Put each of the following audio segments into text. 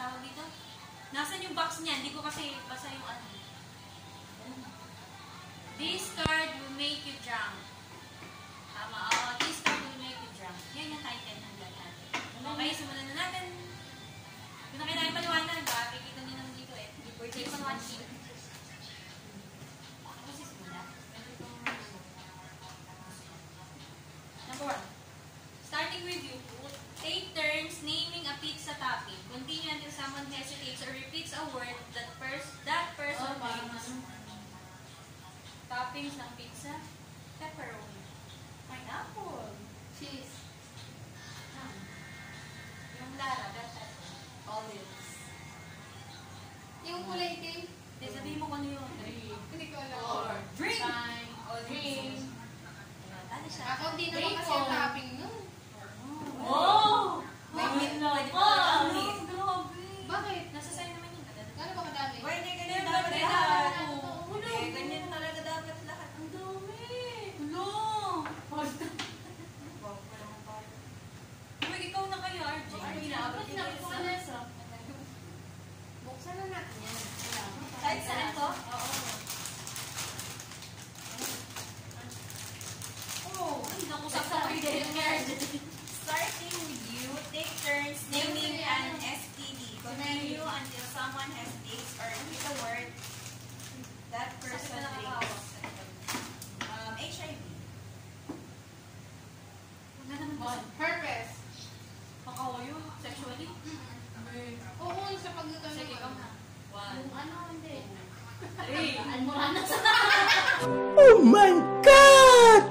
tawag dito? Nasaan yung box niya? Hindi ko kasi basa yung ano. This card will make you drunk. Tama. This card will make you drunk. Yan yung title ng vlog natin. Okay, simulan na natin. Kung nakita yung paliwanag, kikita nyo naman dito eh. Hindi ko naman sheet. Ako si simula. Number 1. Starting review. Take turns naming a pizza topping. Continue until someone hesitates or repeats a word that person names. Toppings ng pizza. Pepperoni. Pineapple. Cheese. Yung Lara, that type. Olives. Yung kulay itim. Sabihin mo kung ano yun. Hindi ko alam. Drink. Drink. Ano siya? Ako hindi naman kasi yung topping nun. Oh! Grabe. Bakit? Nasa sa'yo naman yung kadali. Gano'n ba kadami? Why hindi ganyan dapat lahat? Ganyan talaga dapat lahat. Ang dami! Hello! Uy, ikaw na kayo, RJ. Inaabot Ba't nakita ko isa? Vanessa? Buksan na natin yan. Kahit saan to? Oo. Oh! Ay, naku, sakta kayo din yung RJ. Starting with you, take turns naming an STD. Continue until someone hesitates or repeat a word that person thinks. HIV. Wala naman kasi. Herpes. Pakawa yun. Sexually? Oo, sa pagkakano. Sige, ikaw na. 1. Ano, hindi. 3. Almoranas. Oh my God!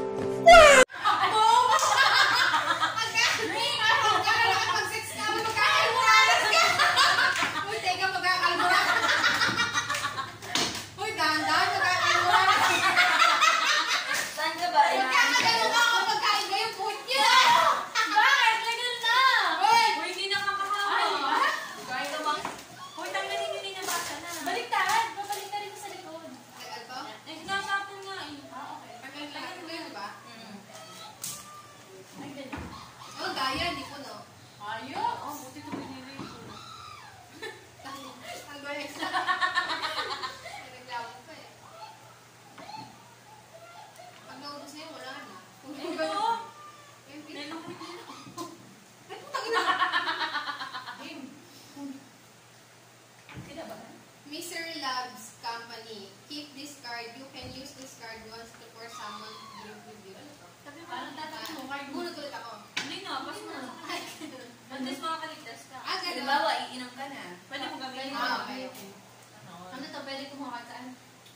Saan ka ba? Uy, hindi nakakahawa. Gawin ka bang? Uy, tanggalin nyo din yung basa na. Baliktad! Babalik na rin sa likod. Eh, nasapon nga eh. Gaya, hindi po, no? Ayaw. Oh, buti ito pinili ko. Ang balik sa... Nagreklamo pa eh. Pag naubos na yun, wala na. Ito? Yung pin- Nilungkot din ako. Ay, putang ina! Sino ba? Misery Labs Company. Keep this card. You can use this card once before someone drink with you. Ano to? Parang tatanong mo, card mo. Bunot ulit ako. Hindi na, basta na. At least makakaligtas ka. Ah, ganun. Halimbawa, iinom ka na. Pwede mo gamitin. Ah, okay. Ano to? Pwede kumuha saan?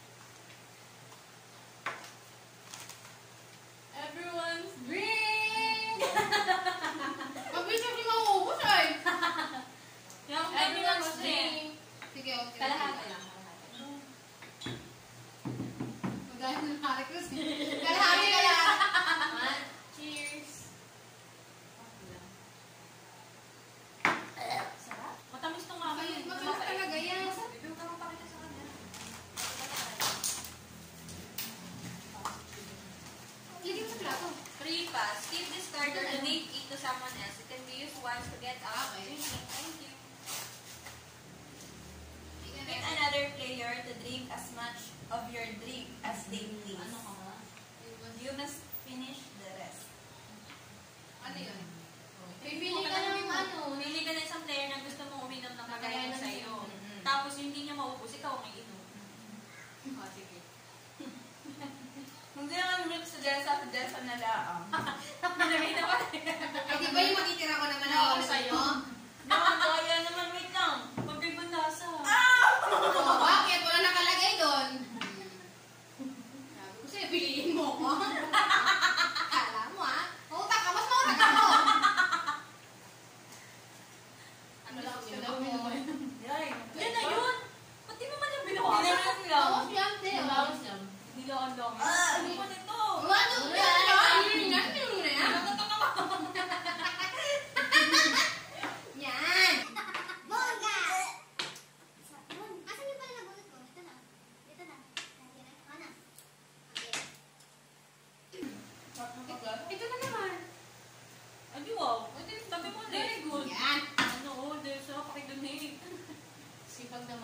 Everyone's drink! Mabilis na yung mauubos ay! Yung Everyone's kasi. drink! Sige, okay. Kalahati lang. Magaya ng hari ko. Kalahati ka lang! Cheers! Sarap. Matamis tong mama yun. Matamis talaga yan. Bibig ka mapakita sa kanya. Lagyan mo sa plato. 3 pass. Keep this card or donate it to someone else. It can be used once to get out of Okay. drinking. Thank you. Pick another player to drink as much of your drink as they please. Ano ka ba? You must finish the rest. Ano yun? Pipili ka ng ano. Pili ka ng isang player na gusto mong uminom ng kagaya mo sa'yo. Mhm. Tapos yung hindi niya maubos, ikaw ang iinom. Oh, sige. Hindi naman milk sa Jessa na laang. Nilagay na pa. Ay, di ba yung matitira ko naman Oo, ako sa'yo. Nakakaya naman, wait lang. Pag-ibang lasa. Oh, bakit? Wala nakalagay doon. Sabi ko sa'yo, piliin mo ko. Kala mo ah. Utak ka, mas mautag ako. Ano lang yun? Yay. Yan na yun! Ba't di mo man yung binawasan? Binawasan lang. Oo, siyempre. Bawas lang. Nilaan lang. Ano ba nito? Ano? Ano? Ano? Ano? Ano?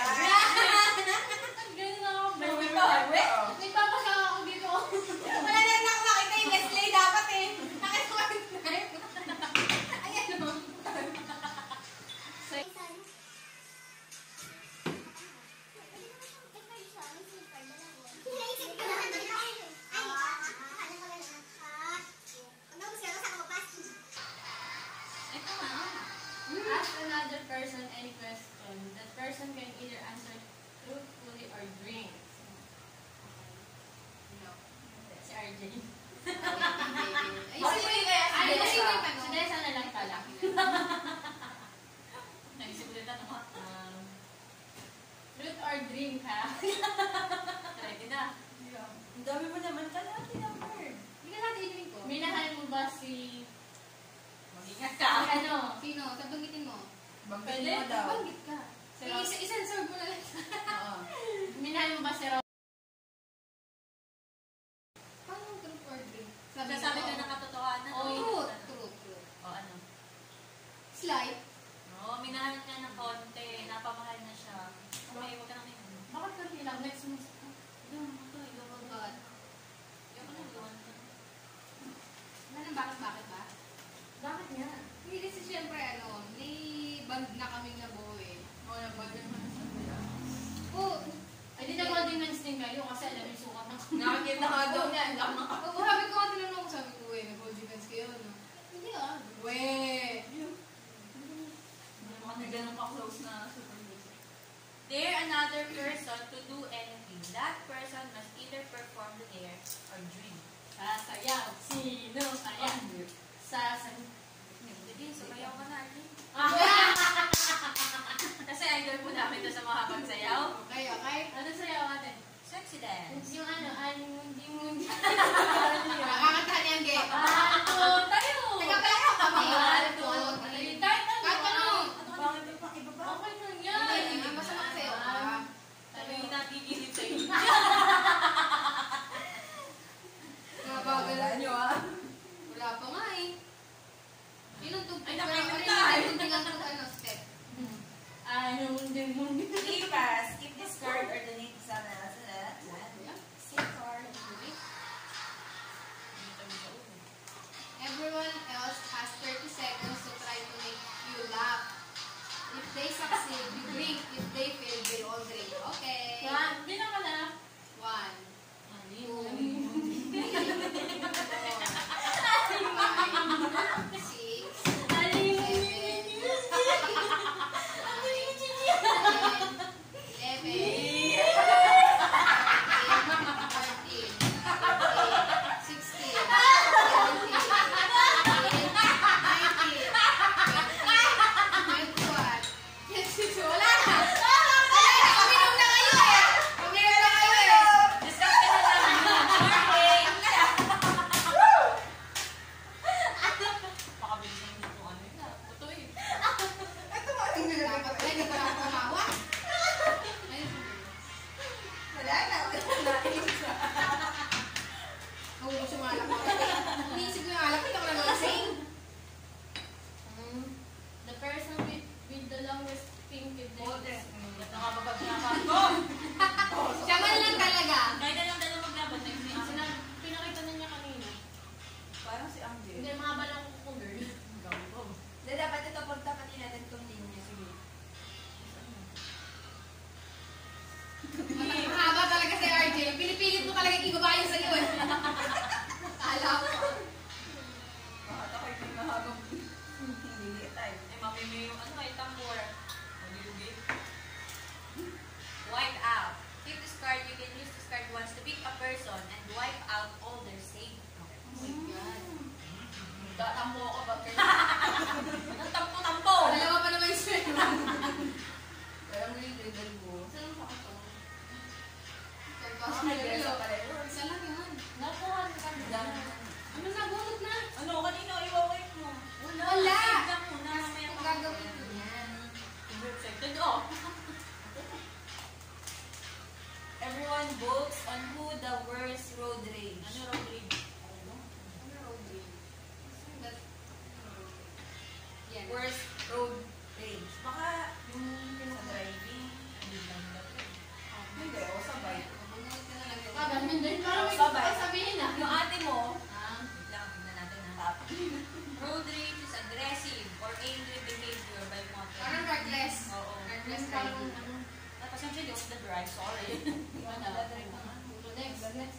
Ganun ako. Nagpapasya ako dito. Wala na nakakita yung Leslie dapat eh. Nakaswipe. Ayan o. Ito nga. Ask another person any question. That person can either answer truthfully or drink. Si RJ. Ay, Si tanong. Desa na lang pala. Naisip ko yung tanong ha. Truth or drink, ha? Ready na. Ang dami mo naman. Kalahati ng word. Hindi ka natin i-drink ko. Minahal mo ba si... Mag-ingat Si ka. ano? Sino? Sabanggitin mo. Pwede? Banggit ka. Si Ro- Isensor mo na lang. Minahal mo ba si Ro... Paano truth or drink? Sabi ka ng katotohanan. Oh, Truth. O ano? Slide. Oo, minahal niya ng konti. Napamahal na siya. Okay, huwag ka na kayo. Bakit ka hilang? Next mo. God. Bakit ba? Bakit nga? Hindi kasi siyempre may band na kaming nabuo eh. Oo, nag-bonding mo na sa kuya. Oo. Ay, di na-bonding hands din kayo kasi alam yung sukat ng Nakakita nga daw niya. Ang gama. Oo, sabi ko nga tinanong ko, sabi ko, nag-holding hands kayo, no? Hindi ah. Hindi ganun ka-close na supervisor. Dare another person to do anything. That person must either perform the dare or drink. Sasayaw. Sino? Sayaw. Sasayaw. Sige, sumayaw ka na, Arlene. Kasi idol po namin ito sa mga pagsayaw. Okay. Ano sayaw ate? Sexy dance. Yung ano, mundi. Nakakantahan yan, Ge. Tayo! Teka pala kami. Kahit Kahit ano. Bakit yung pang iba ba? Okay lang yan. Hindi, basta makasayaw ka. Sabi yung nagigilid sa inyo. Nabagalan nyo ah. Wala pa nga eh. Yun ang tugtog. Ay, Pero nakikita. ano yung tugtog ang step? Mundi. Pass. Keep this card or donate to someone else. Same card. Everyone else has 30 seconds to try to make you laugh. If they succeed, you drink. If they fail, they all drink. Okay. Bilang ka na. 1, 2, 1. naubos yung alak ko. Iniisip ko yung alak ko, hindi ako nalasing. The person with the longest pinky Hold nails. it. Nakapagpagnakan ko. Siya man lang talaga. Kahit na lang dalawa maglaban, pinakita na niya kanina. Parang si Angel. Hindi, mga balong ko girl. Hindi, dapat ito pagtapatin natin itong linya. Sige. Mahaba talaga si RJ. Pinipilit mo talaga ibaba yung sa'yo eh. Kala ko. Bakit ako yung mahabang hindi tayo. Ay, mamimi yung ano, ay tambor. Malugi. Wipe out. Keep this card, you can use this card once to pick a person and wipe out all their saved. Oh my God. Tatampo ako ba? Anong tampo-tampo? Dalawa pa naman siya. Kaya mo yung grade mo. Saan pa ako? Isa lang yun. Nakuha ka na. Ano na, bunot na? Ano, kanina iwa-wipe mo. Wala. Save lang muna. Mamaya Ang pa. gagawin ko yan. Second off. Everyone votes on who the worst road rage. Ano road rage? Ano road rage? Yan. Worst road rage. Baka yung sa driving. Hindi, o sa bike. Ah, ganun din. Parang may Sabay. sabihin ah. Yung ate mo, Wait lang, tignan natin ha. Road rage is aggressive or angry behavior by motor. Parang reckless. Oo. Reckless driving. Pasensya, di ako the drive. Sorry. Next.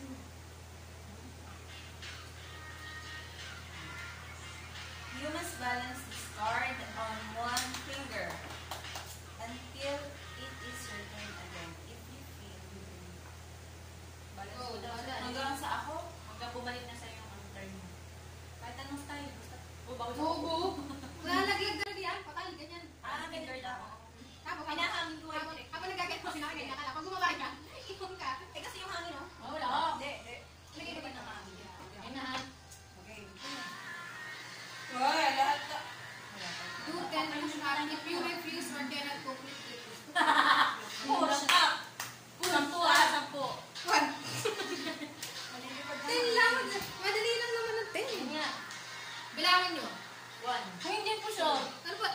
you must balance this card on one finger until it is your turn again. If you feel you can Balance Oh, mo daw. balance. hanggang sa ako, Hanggang bumalik na sa'yo ang turn mo. Kahit anong style. Basta. Bakit Bobo. Lalaglag talaga yan. Patay, ganyan. finger daw. Tapos, Hinahangin ko yung habang nagkakit mo, sinakaganyan ka lang. Pag bumaba ka, ikon ka. eh kasi yung hangin, no? Oh, wala. Hindi. Lagay mo ba ng hangin? Ayun na ha. Okay. Wow, lahat na. Do 10 push-up if you refuse or cannot complete it. Push up. Sampu ha, sampu. One. 10 lang. Madali lang naman ang 10. Yun nga. Bilangin nyo. 1. Kung hindi push up. Ano ba?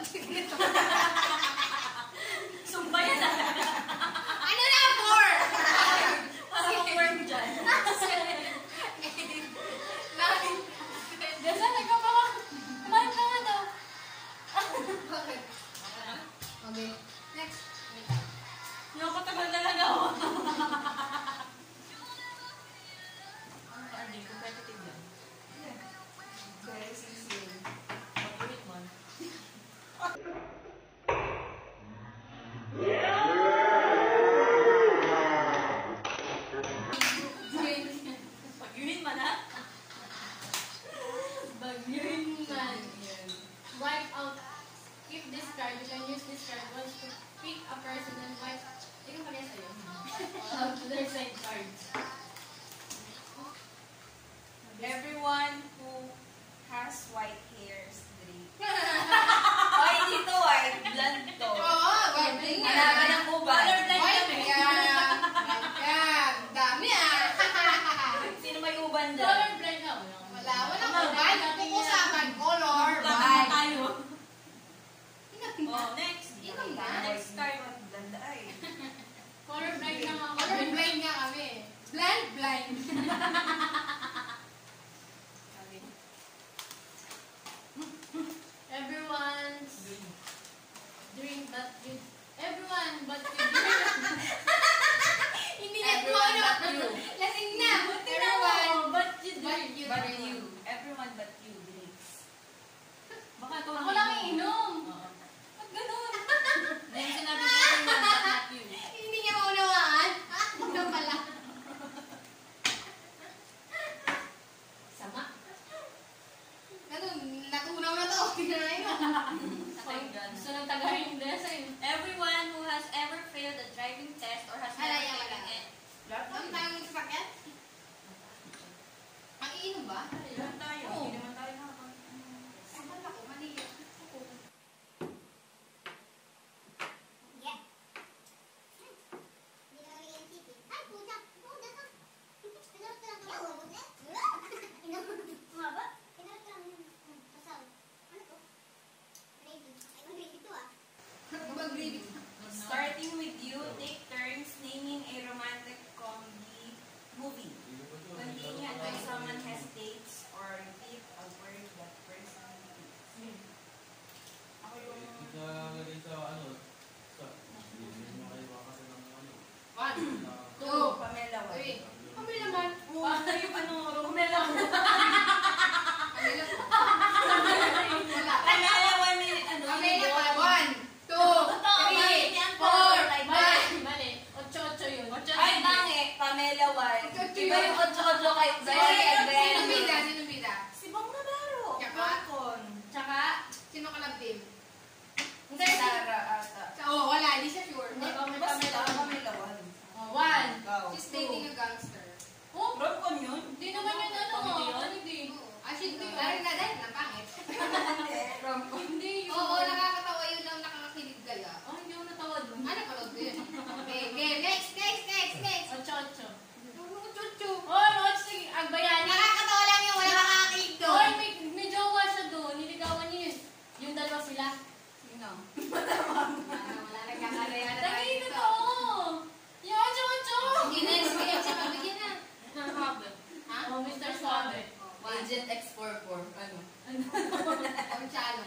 Sumba yan ah. Ano na? 4! Parang worm dyan. Gasa, nagkapaka. Kumain ka nga daw. Okay. Okay. Next. Nakatagal talaga ako. Ano ka, Andy? Competitive yan. Very sincere. Mag-ulit mo. Pag-ulit man ha? Bagyuhin man. Wipe out. Keep this card. You can use this card once to pick a person and wipe. Tingnan mo niya sa'yo. Out their side cards. Everyone who has white hairs, drink. Ay, dito white, blonde to. Oo, wipe din nga. Hanapan ng uban. Wipe yan. Yan. Dami ah. Sino may uban dyan? Colorblind ka. Wala. Walang uban. Pupusakan. Color. Tama Wipe. tayo. Oh, next. Inom na. Next card. Blonde ay. Colorblind na nga. Colorblind nga kami. Blind. Everyone's drink but you. Everyone but you. Hindi niya po Everyone ano. but you. Lasing na. Everyone but you But drink. you. But you. Everyone but you drinks. Baka ito Ako lang ang inom. Oo. Ba't ganun? Ngayon sinabi ko everyone but not you. Hindi niya maunawaan. Ano pala? Sama. Ganun. Natunaw na to. Tingnan na yun. Gusto ng tagahin yung desa yun. Everyone who has ever failed a driving test or has never Alaya, taken wala. it. Ang tayong sasakyan? Ang iinom ba? Lahat tayo. Oo. Hindi naman tayo nakakon. Saban ako. Mali. Ako. Pamela Wan. Uy, kami naman. Yung ano, Pamela Wan. Wala. Pamela Wan ni, ano, Kami na pa. 1, 2, 3, 4, Mali. 8-8 yun. Ay, bangi. Pamela Wan. Ocho-ocho Iba yun. yung 8-8 kay Brian and Ben. Sino bida? Si Bang Navarro. Tsaka? Falcon. Tsaka, sino kalabdim? Si Sarah ata. Oo, wala. Hindi siya sure. Hindi, Basta Pamela Wan. 1. Ikaw. She's dating a gangster. Oh, rom-com yun? Hindi naman yun ano. Comedy yun? Comedy. Actually, dahil na pangit. Rom-com. Hindi yun. Oo, nakakatawa yun lang nakakakilig kaya. Oh, hindi ako natawa dun. Ano pa ko yun? Okay, next. 8-8. Chuchu. Oh, Lord, sige, ang bayani. Nakakatawa lang yung wala nakakakilig Oh, doon. may jowa siya doon. Niligawan niya yun. Yung dalawa sila. Sino? Wala nagkakalayan na tayo Tangin dito. na to. Yung ocho-ocho. Sige, next. Kaya siya mabigyan na. Ha? Oh, Mr. Suave. Agent X44. Ano? Ang chalo.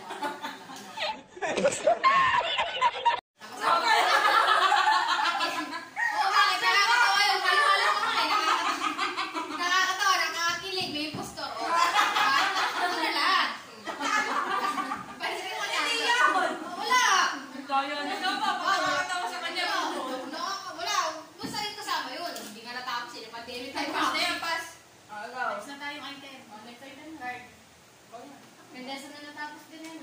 Oo, bakit? Nakakatawa yung halo-halo ko nga eh. Nakakatawa, nakakakilig, may impostor. O, ano na lahat? Pansin mo na. Hindi yun. Wala. Kaya na daw pa. Nakakatawa sa kanya. Wala. Basta rin kasama yun. Hindi nga natapos yun. Pandemic tayo. Pass na yan, pass. Agaw. Next na tayong item. Oh, next item. Card. Kandesa na natapos din yun.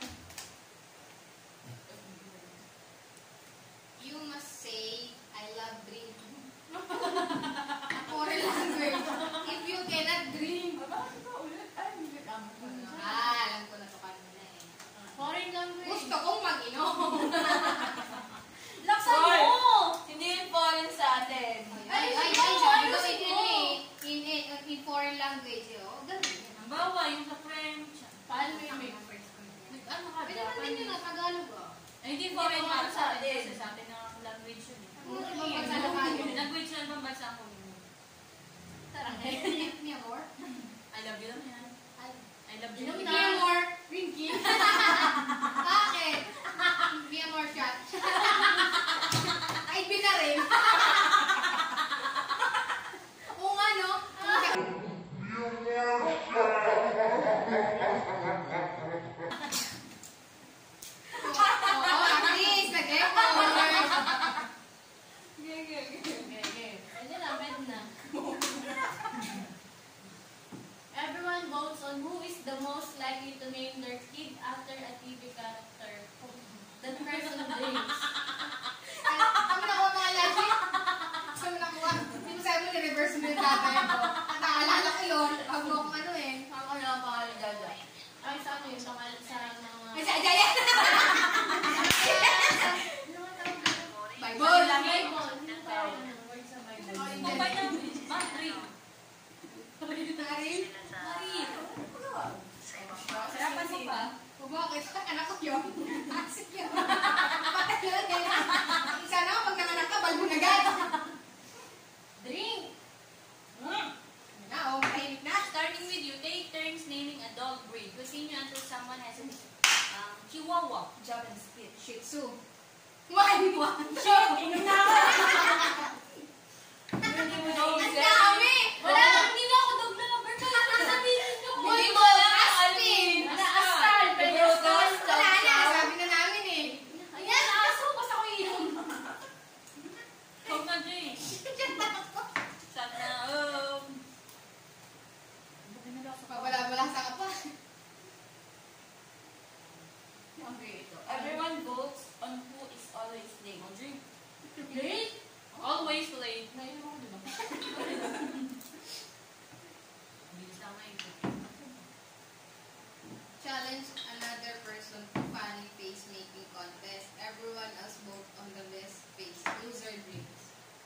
You must say, I love drink. Foreign language. If you cannot drink. Alam ko na to kanina eh. Foreign language. Gusto kong mag-inom. Laksan Foreign. mo! Hindi yung foreign sa atin. Ay, sabi ko in foreign language. Oh, ganun. Ang bawa, yung sa French. Paano mo yung make? Ano ka? Pwede naman din yun ang Tagalog. Oh. Ay, hindi foreign Hindi, language sa atin. atin. Kasi sa atin na language yun eh. Ano ibang bansa na tayo? Language na ibang bansa ko. Tara, mi amor. I love you lang yan. I love you Mi lang. amor. Rinky. Bakit? Mi amor shot. Ay, binarin. Oo nga, no? Oo, at least, nag-effort. Pwede na, pwede na. Everyone votes on who is the most likely to name their kid after a TV character. That person names. Kami nakuha mga lagi. Kami nakuha. Hindi mo sabi mo, ni-reverse mo yung tatay ko. At naalala ko yun. Pag mo akong ano eh. Ako na ang pangalan Jaja. Ay, sa ano yun? Sa mga... Ay, sa Ajaya! Bible! Bible. Word sa Bible. Ang bayan. Marie. Narin? Marie. Sarapan mo pa. O bakit? Anak ko yun. Asik yun. Patay lang yan. Isa na, pag nanganak ka, balbo na agad. Drink. Na, o, mahimik na. Starting with you, take turns naming a dog breed. Continue until someone has a Chihuahua. Japan spit. Shih Tzu. One. Shit! Inom na ako! Hindi mo Ang dami! Wala! Hindi na ako dog lover ko. Sasabihin niyo ko. Hindi mo, Aspin! Astal! Pero Brutus. Wala na, sabi na namin eh. Ayan, aso! Basta ko inom. Huwag na, Jay. Shut na. Pabala-balasa ka pa. Okay, ito. Everyone votes on who is always late. O, drink. Late? Always late. Nainom ako, di ba? Bilis lang ngayon. Challenge another person to funny face making contest. Everyone else vote on the best face. Loser drinks.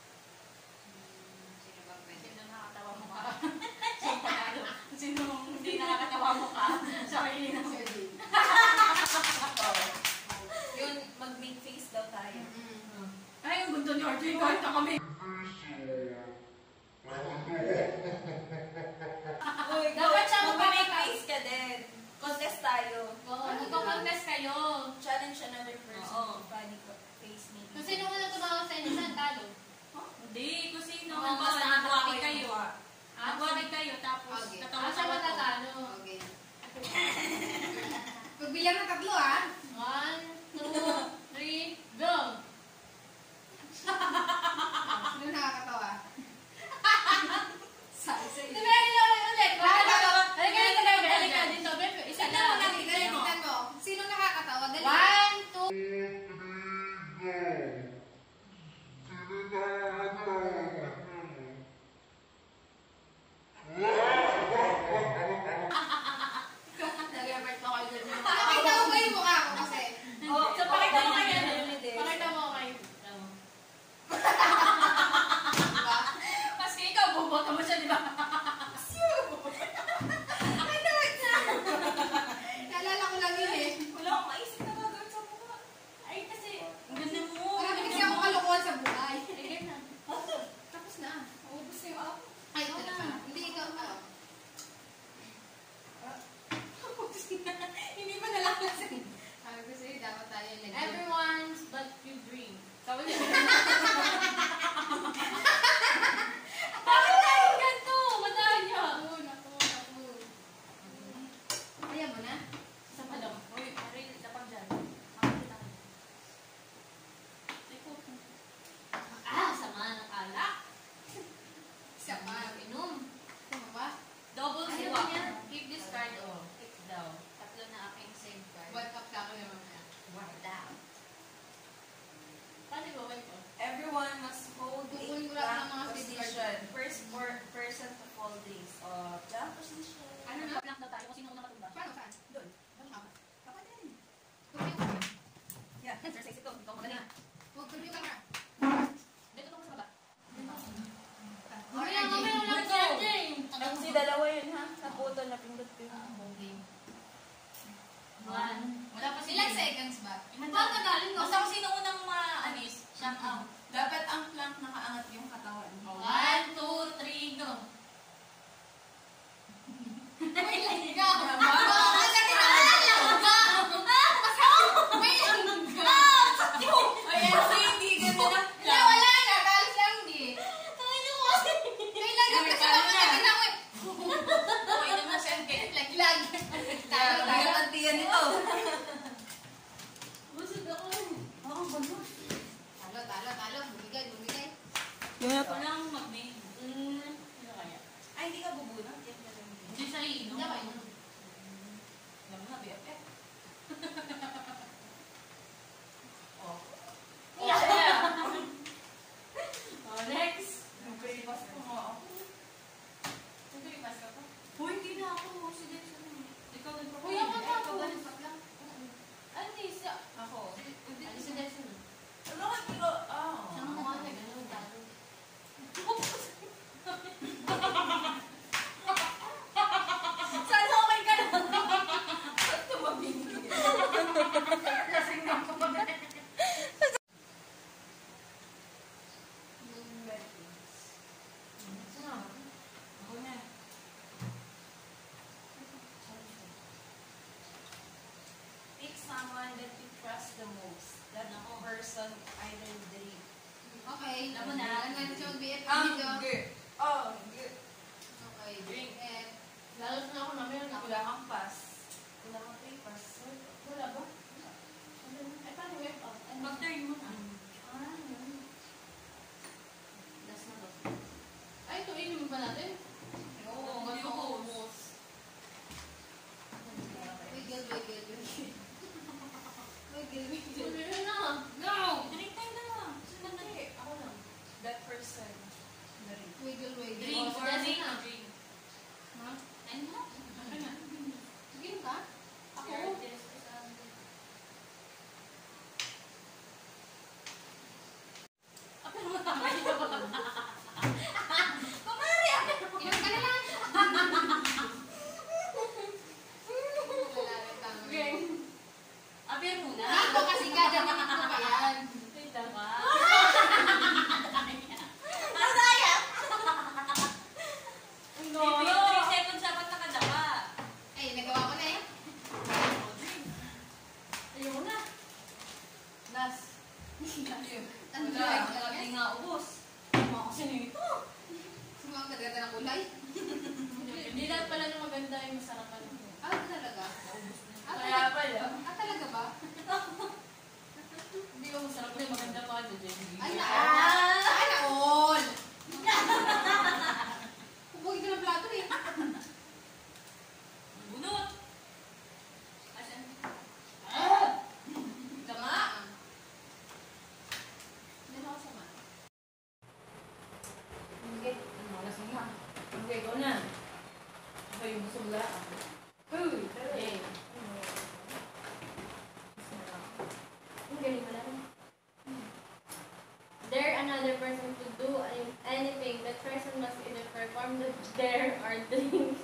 Sino bang pwede? Sino nakakatawa mo ka? Sino panalo? Sino hindi nakakatawa mo ka? Sorry na. Loser drink. Yun, mag-make face daw tayo. Ay, ang gundo ni RJ. Kahit na kami. Uy, Dapat siya mag-make face ka din. Contest tayo. Oo, magko-contest kayo. Challenge another person. Oo. Funny face making. Kung sino muna tumawag sa inyo, saan talo? Hindi, kung sino. Oo, basta Mag-1 kayo, tapos Okay. tatawa Asa matatalo? Okay. Pagbilang ng tatlo, ah. 1, 2, 3, go! Sino nakakatawa? Sabi Di ba yung ulit? Halika dito, Bebe. Isa Tignan mo lang. natin, tignan mo. Sino nakakatawa? Dali. 1, 2. Nag-effort pa kayo dun. Pakita mo ba yung mukha ko kasi? Oh, so pakita mo kaya na yun, Pakita mo kayo. Diba? Kasi ikaw, boboto mo siya, di ba? Ay, nawag na. Naalala ko lang yun eh. Wala akong maisip na gagawin sa mukha. Ay, kasi... Ang ganda mo. Marami kasi ako kalokohan sa buhay. Again na. Tapos na. Ubus na yung ako. Ay, ito na pala. Hindi, ikaw pa. Hindi pa nalakasin. Sabi ko sa'yo, dapat tayo nag- Everyone's but you dream. Sabi niya. Bakit tayo ganito? Madahan niya. Naku. Kaya mo na? Isa pa daw. Uy, Ariel, lapag dyan. Makakita ka. Sama ng alak. Isa pa. Inom. Tama ba? Double Ayaw swap. niya. Keep this card off. Keep daw. Tatlo na aking same card. What up ka ako naman na? What daw? Paano ba ba ito? Everyone must hold a Kukunin ko lang ng mga plank position. First person to fall this. Plank position. Ano na? Lang daw tayo kung sino unang matumba. Paano saan? Doon. Ano ka ba? Kapag din. Kunin ko. Yeah, exercise ito. Ikaw magaling na. Huwag ko yung camera. Dito ko sa baba. Mamaya, mamaya lang siya, Jane. Kasi dalawa yun ha. Naputo na pindot ko yun. One. Wala pa Ilang seconds ba? Paano magaling mo? Basta kung sino unang ma-anis, shout out. Dapat ang plank nakaangat yung katawan. 1, 2, 3, go. May langga! Baka kasi nakaalala! May langga! Ayan, so hindi ganun na Wala, wala na. Talos lang di. May langga kasi mamatingin ako eh. Okay naman siya, okay. Laglag. Talo tayo. Nagatantiyan ito. Busog ako. Talo. Bumigay. Walang mag-main. Ano kaya? Ay, hindi ka bubunot. Yan na lang. Hindi siya iinom. Hindi ako inom. Alam mo na, BFF. Oh. Oh, next. Nagpilipas ko nga ako. Nagpilipas ka pa? Uy, hindi na ako. Si Dennis, ano eh. Ikaw nag-propose. Uy, ako pa po. lang. Ano siya? Ako. Ano si Delson? Ano ka kilo? Siya ang mga nag-ano, talo. Sana okay ka na. Saan tumabingin? Kasing na ako. Ako na. Pick someone that you trust the most. That person either dream. Okay. Alam mo na. Alam natin siya mag-BF Ang dito. good. Oh, good. Okay. Drink. Eh, Lalo na ako na meron ako. Wala kang pass. Wala kang free pass. Wala ba? Ay, paano web out? Mag-turn mo na. Last na to. Ay, ito, inumin ba natin? Oo, Hindi ko ubos. wiggle. Meron na. Go! Drink time na. Sino na? Ako lang. That person. Dream. Wiggle. Drink Oh, or si drink. Jessica. Drink. Ha? Ano mo? Ano na? Sige ka? Ako. Okay, go na. Ako yung busog lang. Uy, yay. Ang galing mo lang. Dare another person to do anything. That person must either perform the dare or drink.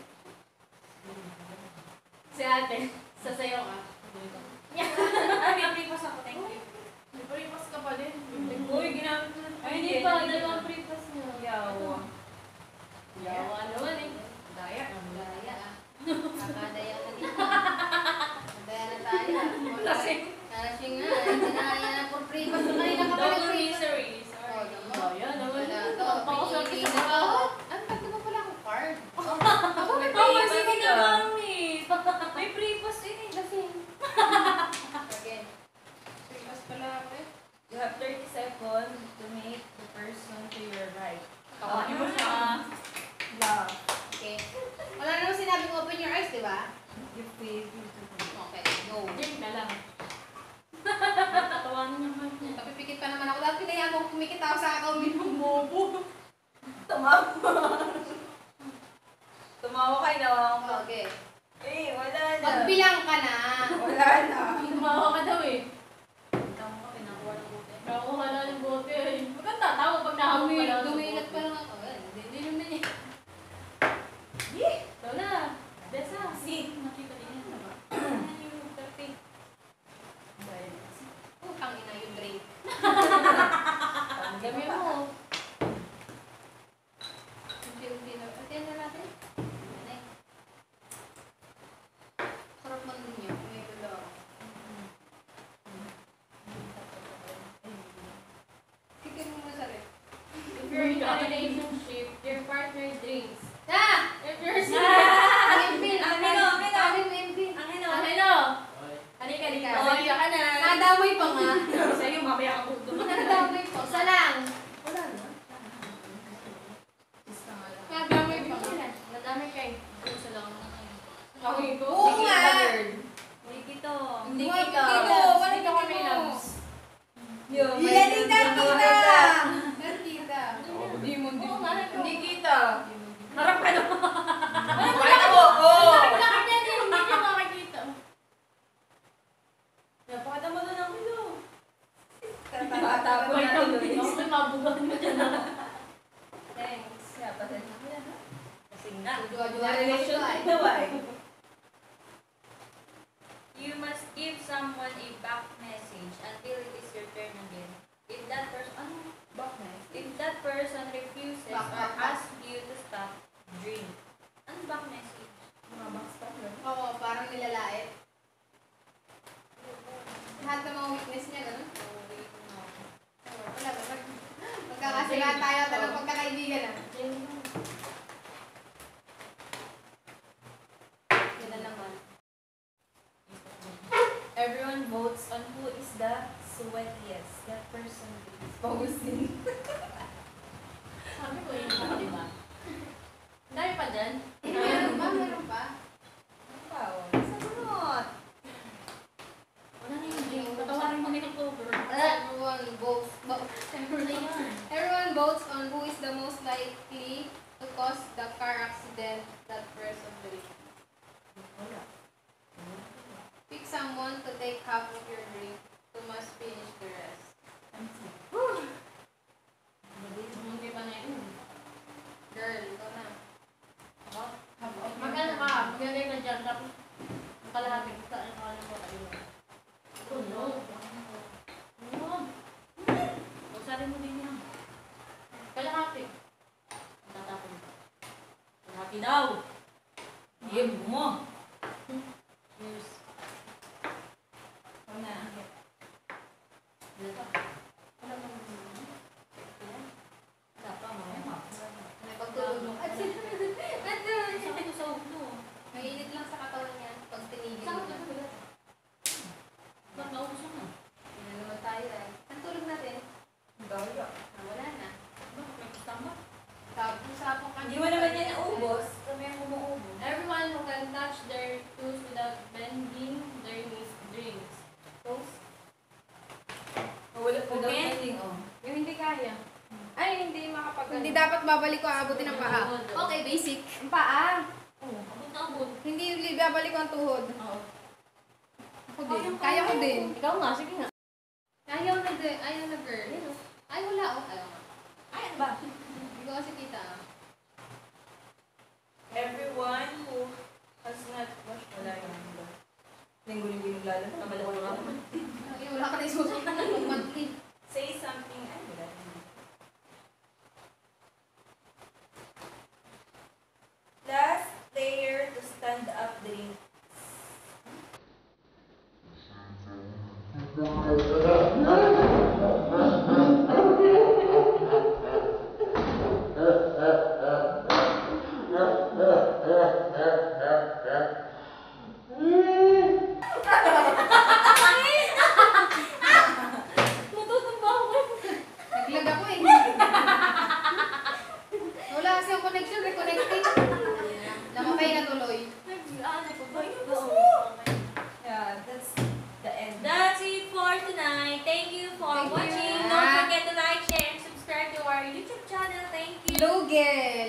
Si ate, sasayaw ka. May pre-post ako, thank you. May paripas ka pa din. Uy, ginamit mo na. Ay, Hindi hindi, pa, hindi dalawang pa. pre-pass niya. Yawa. Yawa naman eh. Daya. Daya ah. Kakadaya na dito. Daya na tayo. Lasing. Nalasing nga. Hindi na kaya na for free. Basta kanina ka pa Double nag-free. misery. Oh, Sorry. naman. Daya naman. Wala to. Papakasal Pinili kita na sa ako. Ano ba? Diba pala akong card? Ako may pre-pass sige ka. na gamit. May pre-pass eh. Lasing. Again. Paripas pala ako eh. You have 30 seconds to make the person to your right. Kawain mo siya. Love. Okay. Wala naman sinabing open your eyes, di ba? You feel beautiful. Okay, go. Drink na lang. Tawanan niya heart niya. Napipikit pa naman ako. Dahil pinayaan mo kumikit ako sa kakaumin ng bobo. Tumawa kayo na. Okay. Eh, wala na. Magbilang ka na. Wala na. Tumawa ka daw eh. Tama ka, pinakuha ng buti. Nakuha na ng bote eh. Huwag kang tatawa pag nahawak pa lang. Dumilat pa lang ako. Hindi naman eh. Ito na. Desa. Nakita din yan na ba? Yung perfect. Putang ina yung drink. Dami mo. Unti-unti na. Unti na natin. Ano eh. Sarap man din yun. May gulo ako. Kikin mo na sa rep. If you're in a relationship, your partner drinks. Ah! If you're Ang impil! Ang hino, ang hino. Ang impil! Ang hino. Hello! Halika dito. Halika. Halika ka na. Nadamay pa nga. Sa'yo, mamaya ka po Nadamay pa. Isa lang. Wala na. Nadamay pa nga. Nadami kayo. Isa lang. Kawin ko. Oo nga. Hindi kito. Hindi Hindi kita. kita. Wala Hindi ka ka kami may loves. Yung Yan, kita. Kita. Hindi mo, Oo nga. Hindi kita. Harap ka na. Bakit ako? Oo. Lakad niya din. Hindi niya makakita. Napakita mo doon ang hilo. Tatapon Wait, na ako tuloy. may mabugan mo dyan. Thanks. Yeah, pasensya ka na. Kasi nga. Jua-jua Na relation na daw ay. You must give someone a back message until it is your turn again. If that person, if that person refuses Back, or back. asks you to stop, drink. Ano back message? Mga backstop lang. Oo, parang nilalait. Lahat ng mga weakness niya, gano'n? Wala ba? Magkakasila tayo ng pagkakaibigan ah. Yan na naman. Everyone votes on who is the sweatiest. That person is Pausin. Sabi ko yun ako, di ba? Ang dami pa dyan. Meron ba? Meron pa? Sagot. Wala na yung drink. Patawarin mo nila cover. Everyone votes on who is the most likely to cause the car accident that person did. Wala. Pick someone to take half of your drink. You must finish the rest. Hindi pa na yun. Girl, ikaw na. Magkano ka? Magkano ka dyan. Tapos, ang kalahati. Saan ka lang mo tayo? Oh no. No. Pagsarin mo din yan. Kalahati. Tatapon ka. Kalahati daw. Game mo. Cheers. Wala. Wala pa. Wala pa. Wala pa. Mamaya. May pagtulog. At Sakit ko sa ulo. mainit lang sa katawan niya pag tinigil Sakit mo. ko sa ulo. Ba't naubos na? Yan na naman tayo eh. Ang tulog natin. Gaya. Wala na. Bakit may kasama? Sapong ka. Hindi mo naman yan naubos. Kami ang umuubos. Everyone who can touch their toes without bending their knees drinks. Toast. Oh, wala. Without Okay. ending, oh. Yung hindi kaya. Ay, Ay, hindi makapag... Hindi dapat babalik ko aabutin ng paa. Okay, basic. Ang paa. Abot na abot. Hindi babalik ko ang tuhod. Oo. Ako din. Kaya ko din. Ikaw nga, sige nga. Ayaw na girl. Ay, wala. Oh, ayaw nga. Ay, ano ba? Hindi ko kasi kita. Everyone who has not washed wala yung linggo-linggo yung lalo. Ay, wala ka na isusunod na pag-monthly. Say something. Ay, wala. Last player to stand up drink. Naglag ako eh. Wala kasi ang connection. Reconnecting. Namatay na tuloy. Yeah, that's the end. That's it for tonight. Thank you for Thank you. watching. Don't forget to like, share, and subscribe to our YouTube channel. Thank you. Lugel.